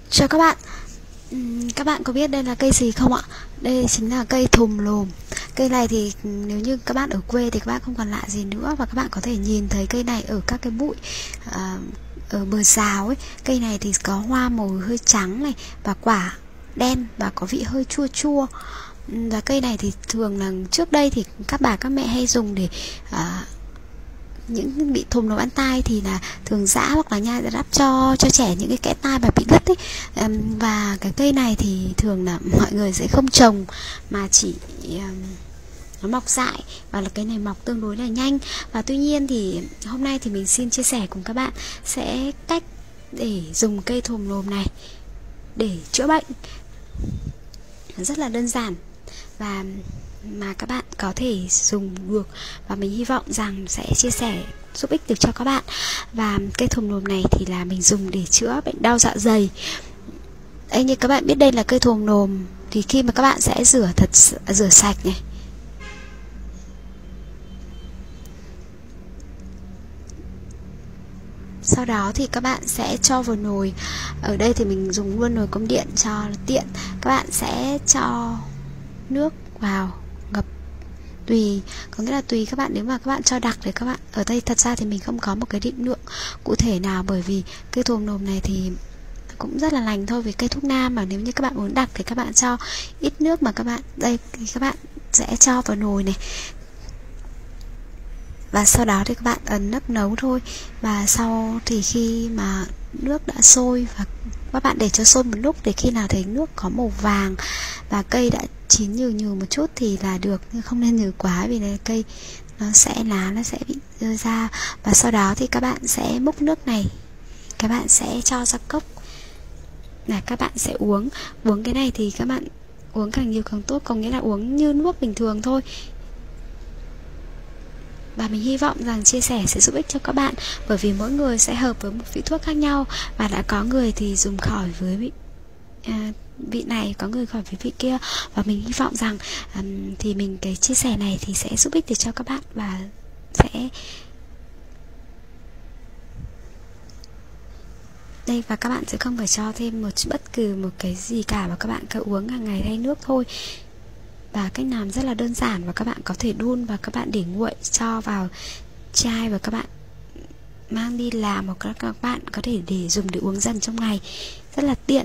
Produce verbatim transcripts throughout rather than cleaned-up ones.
Chào các bạn. Ừm, Các bạn có biết đây là cây gì không ạ? Đây chính là cây thùm lồm. Cây này thì nếu như các bạn ở quê thì các bạn không còn lạ gì nữa. Và các bạn có thể nhìn thấy cây này ở các cái bụi à, ở bờ rào ấy. Cây này thì có hoa màu hơi trắng này, và quả đen và có vị hơi chua chua. Và cây này thì thường là trước đây thì các bà các mẹ hay dùng để à, những bị thùm lồm ăn tai thì là thường giã hoặc là nhai đắp cho cho trẻ những cái kẽ tai mà bị đứt ấy. Và cái cây này thì thường là mọi người sẽ không trồng mà chỉ um, nó mọc dại, và là cây này mọc tương đối là nhanh. Và tuy nhiên thì hôm nay thì mình xin chia sẻ cùng các bạn sẽ cách để dùng cây thùm lồm này để chữa bệnh rất là đơn giản và mà các bạn có thể dùng được, và mình hy vọng rằng sẽ chia sẻ giúp ích được cho các bạn. Và cây thùm lồm này thì là mình dùng để chữa bệnh đau dạ dày. Đây, như các bạn biết đây là cây thùm lồm thì khi mà các bạn sẽ rửa thật rửa sạch này, sau đó thì các bạn sẽ cho vào nồi. Ở đây thì mình dùng luôn nồi cơm điện cho tiện. Các bạn sẽ cho nước vào ngập tùy, có nghĩa là tùy các bạn. Nếu mà các bạn cho đặc thì các bạn, ở đây thật ra thì mình không có một cái định lượng cụ thể nào, bởi vì cây thùm lồm này thì cũng rất là lành thôi, vì cây thuốc nam mà. Nếu như các bạn uống đặc thì các bạn cho ít nước, mà các bạn đây thì các bạn sẽ cho vào nồi này, và sau đó thì các bạn ấn nắp nấu thôi. Và sau thì khi mà nước đã sôi, và các bạn để cho sôi một lúc, để khi nào thấy nước có màu vàng và cây đã chín nhừ nhừ một chút thì là được, nhưng không nên nhừ quá vì này cây nó sẽ lá nó sẽ bị rơi ra. Và sau đó thì các bạn sẽ múc nước này, các bạn sẽ cho ra cốc là các bạn sẽ uống. Uống cái này thì các bạn uống càng nhiều càng tốt, có nghĩa là uống như nước bình thường thôi. Và mình hy vọng rằng chia sẻ sẽ giúp ích cho các bạn, bởi vì mỗi người sẽ hợp với một vị thuốc khác nhau. Và đã có người thì dùng khỏi với vị, à, vị này, có người khỏi với vị kia. Và mình hy vọng rằng um, thì mình cái chia sẻ này thì sẽ giúp ích được cho các bạn, và sẽ đây, và các bạn sẽ không phải cho thêm một bất cứ một cái gì cả, và các bạn cứ uống hàng ngày thay nước thôi. Và cách làm rất là đơn giản, và các bạn có thể đun và các bạn để nguội, cho vào chai và các bạn mang đi làm, hoặc các các bạn có thể để dùng để uống dần trong ngày, rất là tiện.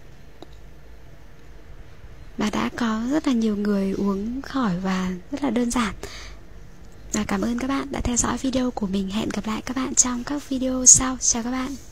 Và đã có rất là nhiều người uống khỏi và rất là đơn giản. Và cảm ơn các bạn đã theo dõi video của mình. Hẹn gặp lại các bạn trong các video sau. Chào các bạn.